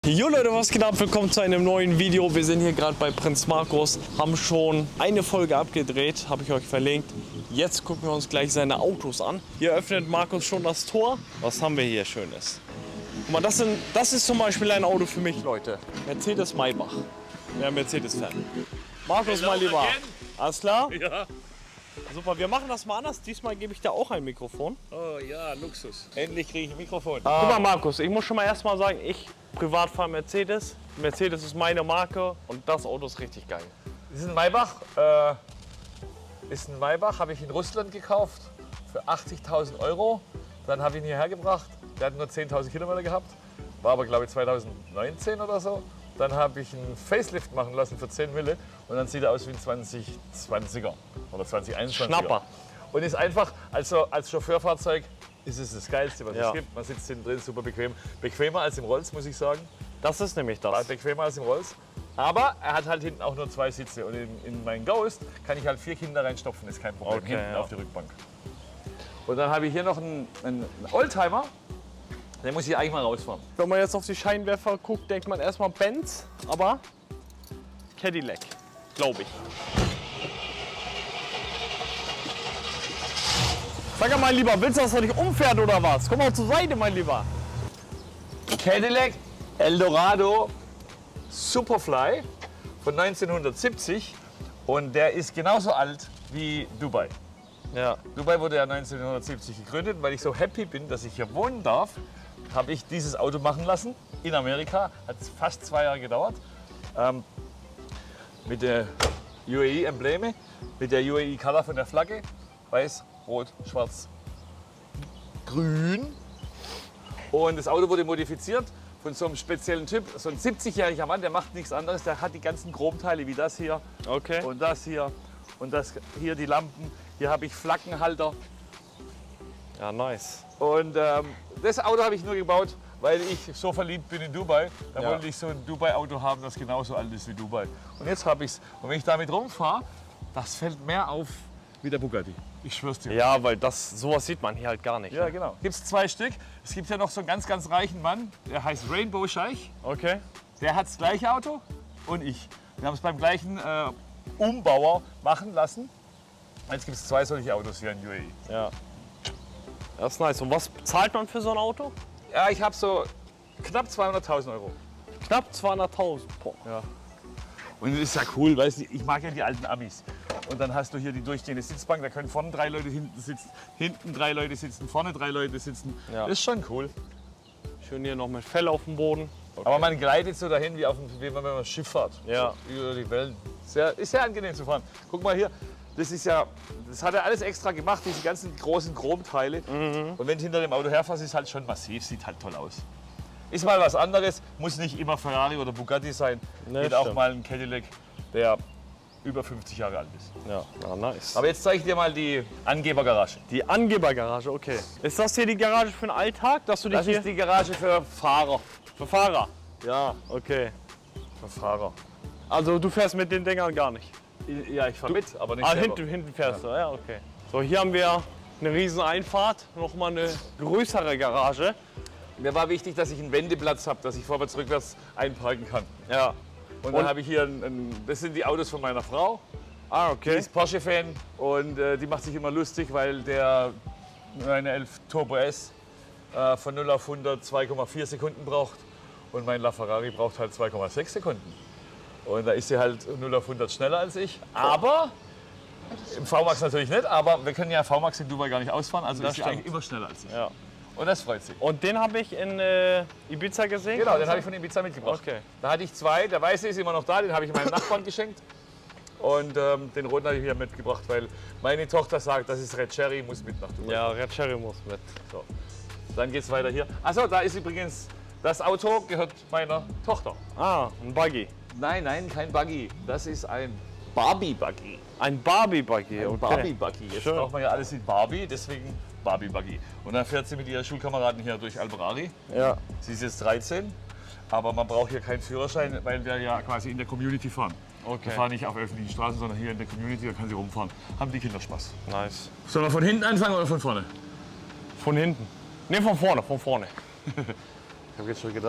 Jo Leute, was geht ab? Willkommen zu einem neuen Video. Wir sind hier gerade bei Prinz Markus, haben schon eine Folge abgedreht, habe ich euch verlinkt. Jetzt gucken wir uns gleich seine Autos an. Hier öffnet Markus schon das Tor. Was haben wir hier Schönes? Guck mal, das ist zum Beispiel ein Auto für mich, Leute. Mercedes Maybach. Der Mercedes-Fan. Markus, mein Lieber. Alles klar? Ja. Super, wir machen das mal anders. Diesmal gebe ich dir auch ein Mikrofon. Oh ja, Luxus. Endlich kriege ich ein Mikrofon. Guck mal, Markus, ich muss schon mal erstmal sagen, ich privat fahre Mercedes. Mercedes ist meine Marke und das Auto ist richtig geil. Das ist ein Maybach. Habe ich in Russland gekauft für 80.000 €. Dann habe ich ihn hierher gebracht. Der hat nur 10.000 Kilometer gehabt. War aber, glaube ich, 2019 oder so. Dann habe ich einen Facelift machen lassen für 10 Mille. Und dann sieht er aus wie ein 2020er oder 2021er. Schnapper. Und ist einfach, also als Chauffeurfahrzeug, ist es das Geilste, was es gibt. Man sitzt hinten drin, super bequem. Bequemer als im Rolls, muss ich sagen. Das ist nämlich das. Bequemer als im Rolls. Aber er hat halt hinten auch nur 2 Sitze. Und in meinen Ghost kann ich halt 4 Kinder reinstopfen, ist kein Problem. Okay, hinten ja. auf die Rückbank. Und dann habe ich hier noch einen Oldtimer. Den muss ich eigentlich mal rausfahren. Wenn man jetzt auf die Scheinwerfer guckt, denkt man erstmal Benz, aber Cadillac, glaube ich. Sag mal, Lieber, willst du, dass er dich umfährt oder was? Komm mal zur Seite, mein Lieber. Cadillac Eldorado Superfly von 1970. Und der ist genauso alt wie Dubai. Ja. Dubai wurde ja 1970 gegründet. Weil ich so happy bin, dass ich hier wohnen darf, habe ich dieses Auto machen lassen in Amerika. Hat fast 2 Jahre gedauert. Mit der UAE-Embleme, mit der UAE-Color von der Flagge. Weiß, rot, schwarz, grün. Und das Auto wurde modifiziert von so einem speziellen Typ. So ein 70-jähriger Mann, der macht nichts anderes. Der hat die ganzen Grobteile wie das hier Okay. und das hier und das hier, die Lampen. Hier habe ich Flaggenhalter. Ja, nice. Und das Auto habe ich nur gebaut, weil ich so verliebt bin in Dubai. Da wollte ich so ein Dubai-Auto haben, das genauso alt ist wie Dubai. Und jetzt habe ich es. Und wenn ich damit rumfahre, das fällt mehr auf wie der Bugatti. Ich schwör's dir. Ja, weil sowas sieht man hier halt gar nicht. Ja, Ne? genau. Gibt es 2 Stück. Es gibt ja noch so einen ganz, ganz reichen Mann, der heißt Rainbow Scheich. Okay. Der hat das gleiche Auto und ich. Wir haben es beim gleichen Umbauer machen lassen. Jetzt gibt es 2 solche Autos hier in UAE. Ja. Das ist nice. Und was zahlt man für so ein Auto? Ja, ich habe so knapp 200.000 €. Knapp 200.000. Ja. Und das ist ja cool, weißt du, ich mag ja die alten Amis. Und dann hast du hier die durchgehende Sitzbank, da können vorne 3 Leute hinten 3 Leute sitzen, vorne 3 Leute sitzen. Ja. Das ist schon cool. Schön hier noch mit Fell auf dem Boden. Okay. Aber man gleitet so dahin, wie wenn man Schiff fährt. Ja. So über die Wellen. Ist sehr angenehm zu fahren. Guck mal hier, das hat er alles extra gemacht, diese ganzen großen Chromteile. Und wenn du hinter dem Auto herfährst, ist halt schon massiv, sieht halt toll aus. Ist mal was anderes, muss nicht immer Ferrari oder Bugatti sein. Nee, Geht auch stimmt. mal ein Cadillac, der über 50 Jahre alt ist. Ja, nice. Aber jetzt zeige ich dir mal die Angebergarage. Die Angebergarage, okay. Ist das hier die Garage für den Alltag, dass du dich Das hier ist die Garage für Fahrer. für Fahrer? Ja, Okay. für Fahrer. Also du fährst mit den Dingern gar nicht. Ja, ich fahre mit, aber nicht Ah, selber. hinten fährst du, ja, okay. So, hier haben wir eine riesen Einfahrt, nochmal eine größere Garage. Mir war wichtig, dass ich einen Wendeplatz habe, dass ich vorwärts, rückwärts einparken kann. Ja. Und dann habe ich hier, das sind die Autos von meiner Frau. Ah, Die okay. ist Porsche-Fan und die macht sich immer lustig, weil der 911 Turbo S von 0 auf 100 2,4 Sekunden braucht und mein LaFerrari braucht halt 2,6 Sekunden. Und da ist sie halt 0 auf 100 schneller als ich. Aber im VMAX natürlich nicht, aber wir können ja VMAX in Dubai gar nicht ausfahren, also Das ist sie stimmt. eigentlich immer schneller als ich. Ja. Und das freut sie. Und den habe ich in Ibiza gesehen. Genau, den habe ich von Ibiza mitgebracht. Okay. Da hatte ich 2, der weiße ist immer noch da, den habe ich meinem Nachbarn geschenkt. Und den roten habe ich wieder mitgebracht, weil meine Tochter sagt, das ist Red Cherry, muss mit nach Dubai. Ja, Red Cherry muss mit. So. Dann geht es weiter hier. Achso, da ist übrigens, das Auto gehört meiner Tochter. Ah, ein Buggy. Nein, kein Buggy. Das ist ein Barbie-Buggy. Ein Barbie-Buggy, okay. Barbie-Buggy. Jetzt Schön. braucht man ja alles in Barbie, deswegen Barbie-Buggy. Und dann fährt sie mit ihren Schulkameraden hier durch Alberari. Ja. Sie ist jetzt 13, aber man braucht hier keinen Führerschein, weil wir ja quasi in der Community fahren. Okay. Wir fahren nicht auf öffentlichen Straßen, sondern hier in der Community, da kann sie rumfahren. Haben die Kinder Spaß. Nice. Sollen wir von hinten anfangen oder von vorne? Von hinten. Ne, von vorne, von vorne. Ich habe jetzt schon gedacht.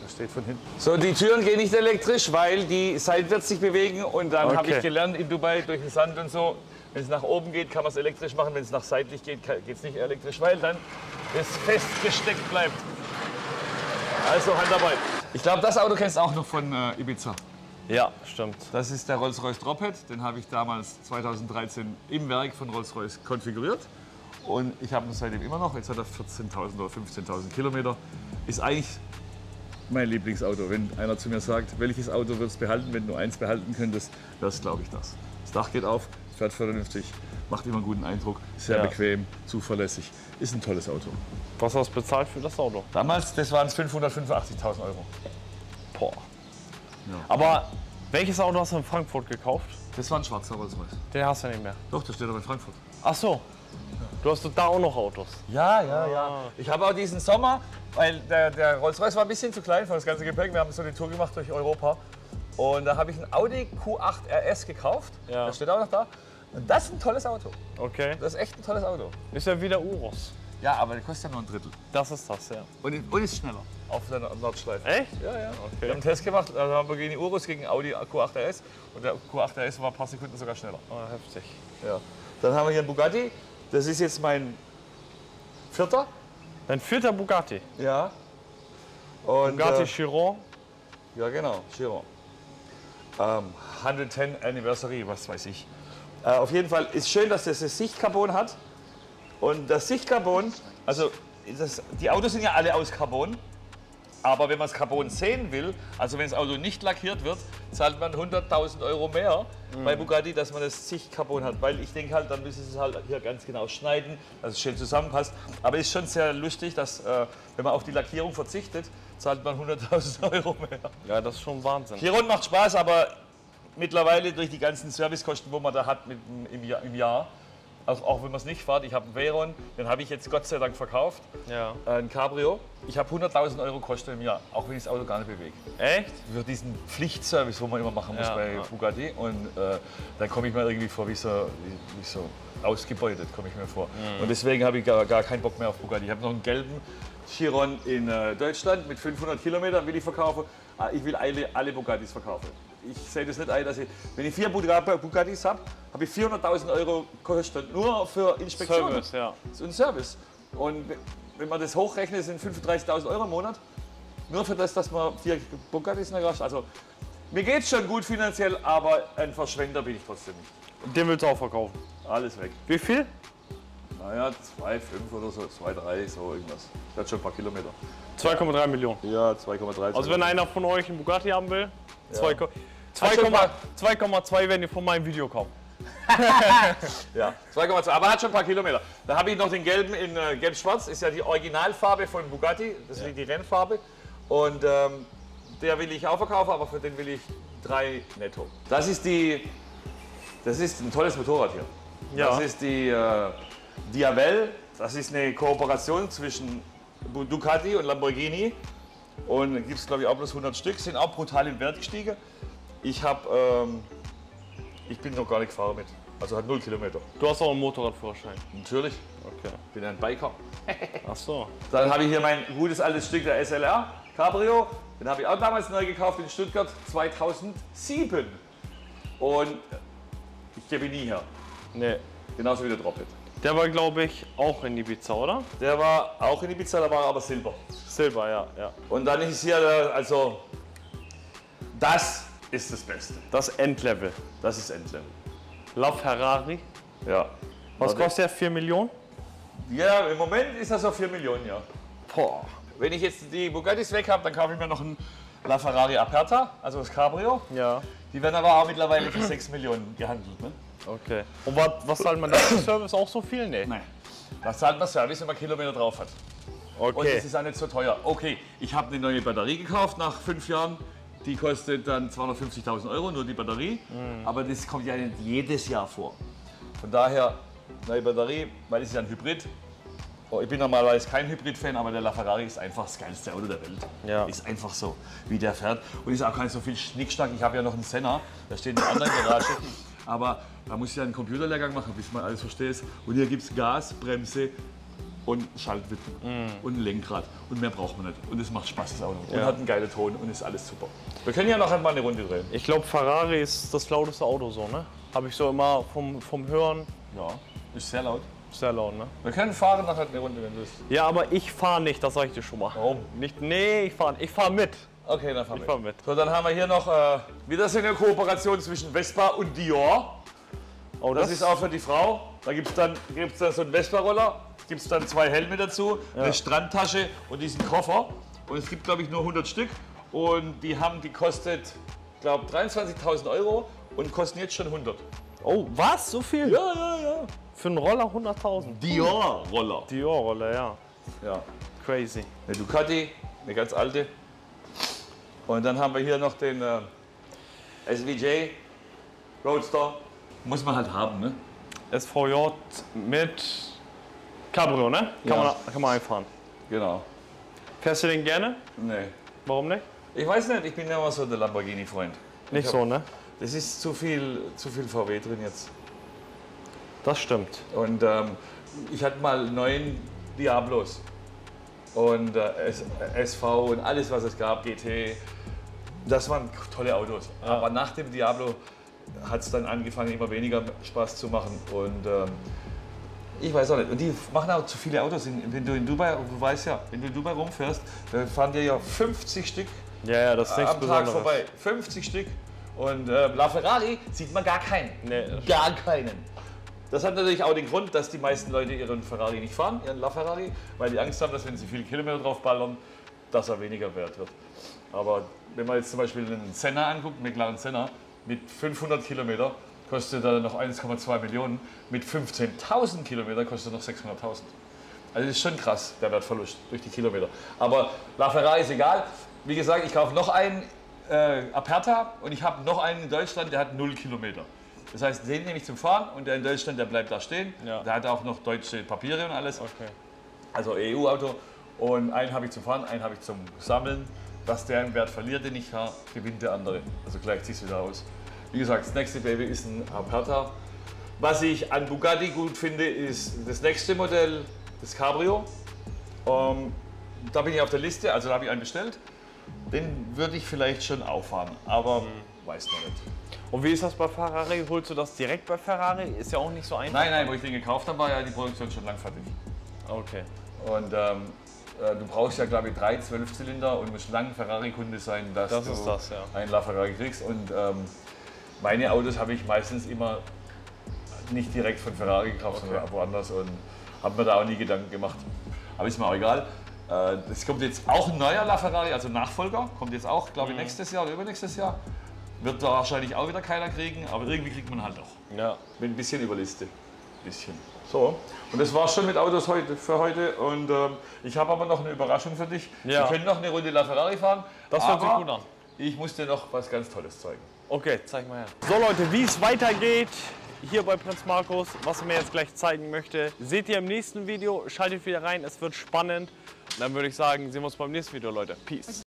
Das steht von hinten. So, die Türen gehen nicht elektrisch, weil die seitwärts sich bewegen. Und dann habe ich gelernt in Dubai durch den Sand und so, wenn es nach oben geht, kann man es elektrisch machen. Wenn es nach seitlich geht, geht es nicht elektrisch, weil dann es festgesteckt bleibt. Also Handarbeit. Ich glaube, das Auto kennst du auch noch von Ibiza. Ja, stimmt. Das ist der Rolls-Royce Drophead. Den habe ich damals 2013 im Werk von Rolls-Royce konfiguriert. Und ich habe ihn seitdem immer noch. Jetzt hat er 14.000 oder 15.000 Kilometer. Ist eigentlich mein Lieblingsauto. Wenn einer zu mir sagt, welches Auto würdest du behalten, wenn du eins behalten könntest, das glaube ich das. Das Dach geht auf, fährt vernünftig, macht immer einen guten Eindruck, sehr bequem, zuverlässig. Ist ein tolles Auto. Was hast du bezahlt für das Auto? Damals, das waren es 585.000 Euro. Boah. Ja. Aber welches Auto hast du in Frankfurt gekauft? Das war ein schwarzer Rolls-Royce. Den hast du nicht mehr. Doch, der steht aber in Frankfurt. Ach so. Du hast da auch noch Autos? Ja. Ich habe auch diesen Sommer, weil der Rolls-Royce war ein bisschen zu klein für das ganze Gepäck. Wir haben so eine Tour gemacht durch Europa. Und da habe ich einen Audi Q8 RS gekauft. Ja. Der steht auch noch da. Und das ist ein tolles Auto. Okay. Das ist echt ein tolles Auto. Ist ja wieder Uros. Ja, aber der kostet ja nur ein Drittel. Das ist das, ja. Und ist schneller auf der Nordschleife. Echt? Ja. Okay. Wir haben einen Test gemacht, also Lamborghini Urus gegen Audi Q8 RS. Und der Q8 RS war ein paar Sekunden sogar schneller. Oh, heftig. Ja. Dann haben wir hier einen Bugatti. Das ist jetzt mein vierter. Dein vierter Bugatti? Ja. Und, Bugatti Chiron? Ja, genau, Chiron. 110 Anniversary, was weiß ich. Auf jeden Fall ist schön, dass das Sichtcarbon hat. Und das Sichtcarbon, also die Autos sind ja alle aus Carbon. Aber wenn man das Carbon sehen will, also wenn das Auto nicht lackiert wird, zahlt man 100.000 Euro mehr bei Bugatti, dass man das Sichtcarbon hat. Weil ich denke halt, dann müssen sie es halt hier ganz genau schneiden, dass es schön zusammenpasst. Aber es ist schon sehr lustig, dass wenn man auf die Lackierung verzichtet, zahlt man 100.000 Euro mehr. Ja, das ist schon Wahnsinn. Chiron macht Spaß, aber mittlerweile durch die ganzen Servicekosten, wo man da hat im Jahr, auch wenn man es nicht fährt, ich habe einen Veyron, den habe ich jetzt Gott sei Dank verkauft, ein Cabrio. Ich habe 100.000 Euro Kosten im Jahr, auch wenn ich das Auto gar nicht bewege. Echt? Für diesen Pflichtservice, wo man immer machen muss bei Bugatti. Und dann komme ich mir irgendwie vor wie so ausgebeutet, komme ich mir vor. Und deswegen habe ich gar keinen Bock mehr auf Bugatti. Ich habe noch einen gelben Chiron in Deutschland mit 500 Kilometern, will ich verkaufen. Ich will alle Bugattis verkaufen. Ich sehe das nicht ein, dass wenn ich 4 Bugattis habe, habe ich 400.000 Euro gekostet, nur für Inspektion. Service, ja. Das ist ein Service. Und wenn man das hochrechnet, sind 35.000 Euro im Monat. Nur für das, dass man 4 Bugattis in der Garage. Also mir geht es schon gut finanziell, aber ein Verschwender bin ich trotzdem nicht. Den willst du auch verkaufen? Alles weg. Wie viel? Naja, 2,5 oder so, 2,3, so irgendwas. Das hat schon ein paar Kilometer. 2,3 Millionen. Ja, 2,3. Also wenn einer von euch einen Bugatti haben will, 2,2, wenn ihr von meinem Video kommt. Ja, 2,2, aber hat schon ein paar Kilometer. Da habe ich noch den gelben in gelb-schwarz, ist ja die Originalfarbe von Bugatti, das ist die Rennfarbe. Und der will ich auch verkaufen, aber für den will ich 3 netto. Das ist ein tolles Motorrad hier. Ja. Das ist die Diavel, das ist eine Kooperation zwischen Ducati und Lamborghini. Und gibt es, glaube ich, auch bloß 100 Stück, sind auch brutal im Wert gestiegen. Ich bin noch gar nicht gefahren mit, also hat 0 Kilometer. Du hast auch einen Motorradführerschein? Natürlich. Okay. Ich bin ein Biker. Ach so. Dann habe ich hier mein gutes altes Stück der SLR Cabrio. Den habe ich auch damals neu gekauft in Stuttgart 2007. Und ich gebe ihn nie her. Nee. Genauso wie der Drophead. Der war, glaube ich, auch in Ibiza, oder? Der war auch in Ibiza, da war aber Silber. Silber, ja. Und dann ist hier, also, das ist das Beste. Das Endlevel. Das ist Endlevel. LaFerrari. Ja. Was kostet der? 4 Millionen? Ja, im Moment ist das so 4 Millionen, ja. Boah. Wenn ich jetzt die Bugattis weg habe, dann kaufe ich mir noch einen LaFerrari Aperta, also das Cabrio. Ja. Die werden aber auch mittlerweile für 6 Millionen gehandelt. Ne? Okay. Und was zahlt man da für Service? Auch so viel? Nee. Nein. Was zahlt man Service, wenn man Kilometer drauf hat? Okay. Und es ist auch nicht so teuer. Okay, ich habe eine neue Batterie gekauft nach 5 Jahren. Die kostet dann 250.000 Euro, nur die Batterie. Aber das kommt ja nicht jedes Jahr vor. Von daher, neue Batterie, weil es ist ja ein Hybrid. Oh, ich bin normalerweise kein Hybrid-Fan, aber der LaFerrari ist einfach das geilste Auto der Welt. Ja. Ist einfach so, wie der fährt. Und ist auch kein so viel Schnickschnack. Ich habe ja noch einen Senna, der steht in der anderen Garage. Aber da muss ich ja einen Computerlehrgang machen, bis man alles versteht. Und hier gibt es Gas, Bremse, und Schaltwippen und ein Lenkrad. Und mehr braucht man nicht. Und es macht Spaß, das Auto. Und Ja. hat einen geilen Ton und ist alles super. Wir können ja noch einmal eine Runde drehen. Ich glaube, Ferrari ist das lauteste Auto so, ne? Habe ich so immer vom Hören. Ja, ist sehr laut. Sehr laut, ne? Wir können fahren nachher eine Runde, wenn du willst. Ja, aber ich fahre nicht, das sag ich dir schon mal. Warum? Nicht, nee, ich fahr mit. Okay, dann fahren Ich wir. fahr mit. So, dann haben wir hier noch wieder so eine Kooperation zwischen Vespa und Dior. Oh, Das ist auch für die Frau. Da gibt es dann so einen Vespa-Roller, gibt es dann 2 Helme dazu, eine Strandtasche und diesen Koffer. Und es gibt, glaube ich, nur 100 Stück. Und die haben gekostet, glaube 23.000 € und kosten jetzt schon 100. Oh, was? So viel? Ja. Für einen Roller 100.000. Dior-Roller. Dior-Roller, ja. Ja. Crazy. Eine Ducati, eine ganz alte. Und dann haben wir hier noch den SVJ Roadster. Muss man halt haben, ne? SVJ mit Cabrio, ne? Ja. Kann man einfahren. Genau. Fährst du den gerne? Nee. Warum nicht? Ich weiß nicht, ich bin ja immer so der Lamborghini-Freund. Nicht so, ne? Das ist zu viel VW drin jetzt. Das stimmt. Und ich hatte mal 9 Diablos. Und SV und alles, was es gab, GT. Das waren tolle Autos. Aber nach dem Diablo hat es dann angefangen, immer weniger Spaß zu machen. Und ich weiß auch nicht. Und die machen auch zu viele Autos. Wenn du in Dubai, du weißt ja, wenn du in Dubai rumfährst, dann fahren dir ja 50 Stück Ja, das ist nichts am Tag Besonderes. vorbei. 50 Stück. Und LaFerrari sieht man gar keinen. Nee, Gar keinen. Das hat natürlich auch den Grund, dass die meisten Leute ihren Ferrari nicht fahren, ihren LaFerrari, weil die Angst haben, dass wenn sie viele Kilometer drauf ballern, dass er weniger wert wird. Aber wenn man jetzt zum Beispiel einen Senna anguckt, einen McLaren Senna, mit 500 Kilometer kostet er noch 1,2 Millionen, mit 15.000 Kilometern kostet er noch 600.000. Also das ist schon krass, der Wertverlust durch die Kilometer. Aber LaFerrari ist egal. Wie gesagt, ich kaufe noch einen Aperta und ich habe noch einen in Deutschland, der hat 0 Kilometer. Das heißt, den nehme ich zum Fahren und der in Deutschland, der bleibt da stehen. Ja. Der hat auch noch deutsche Papiere und alles. Okay. Also EU-Auto. Und einen habe ich zum Fahren, einen habe ich zum Sammeln. Dass der einen Wert verliert, den ich habe, gewinnt der andere. Also gleicht sich wieder aus. Wie gesagt, das nächste Baby ist ein Aperta. Was ich an Bugatti gut finde, ist das nächste Modell, das Cabrio. Da bin ich auf der Liste, also da habe ich einen bestellt. Den würde ich vielleicht schon auffahren, aber weiß noch nicht. Und wie ist das bei Ferrari? Holst du das direkt bei Ferrari? Ist ja auch nicht so einfach. Nein, wo ich den gekauft habe, war ja die Produktion schon lang fertig. Okay. Und du brauchst ja, glaube ich, 3 12-Zylinder und musst lang Ferrari-Kunde sein, dass Das du ist das, ja. einen LaFerrari kriegst. Und meine Autos habe ich meistens immer nicht direkt von Ferrari gekauft, sondern woanders und habe mir da auch nie Gedanken gemacht. Aber ist mir auch egal. Es kommt jetzt auch ein neuer LaFerrari, also Nachfolger, kommt jetzt auch, glaube ich, nächstes Jahr oder übernächstes Jahr. Wird da wahrscheinlich auch wieder keiner kriegen, aber irgendwie kriegt man halt auch. Ja. Mit ein bisschen Überliste. Bisschen. So, und das war's schon mit Autos für heute. Und ich habe aber noch eine Überraschung für dich. Ja. Wir können noch eine Runde LaFerrari fahren. Das hört sich aber gut an. Ich muss dir noch was ganz Tolles zeigen. Okay, zeig mal her. So Leute, wie es weitergeht hier bei Prinz Markus, was er mir jetzt gleich zeigen möchte, seht ihr im nächsten Video. Schaltet wieder rein, es wird spannend. Und dann würde ich sagen, sehen wir uns beim nächsten Video, Leute. Peace.